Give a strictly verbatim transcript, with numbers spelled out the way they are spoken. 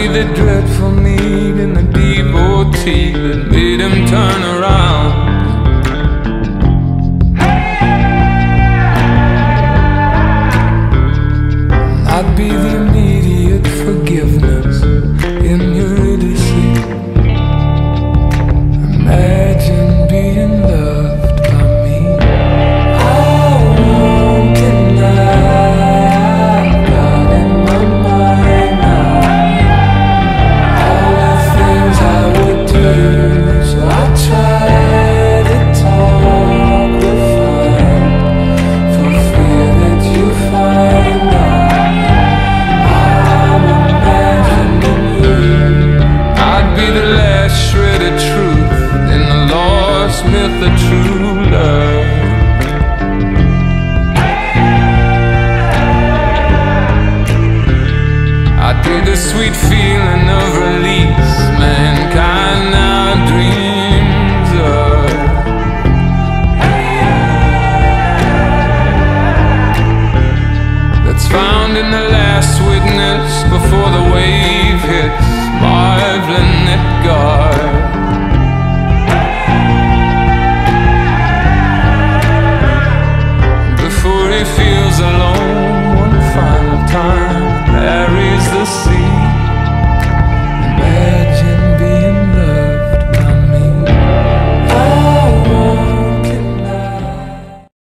be the dreadful need and the devotee that made him turn around. I'd be the immediate forgiveness in your idiocy. Imagine being loved by me. I won't deny I've got in my mind now all the things I would do, so I try to talk the fine for fear that you find out the last shred of truth in the lost myth of true love. I'd be the sweet feeling